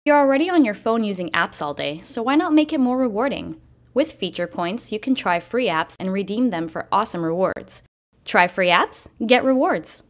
You're already on your phone using apps all day, so why not make it more rewarding? With feature points, you can try free apps and redeem them for awesome rewards. Try free apps, get rewards.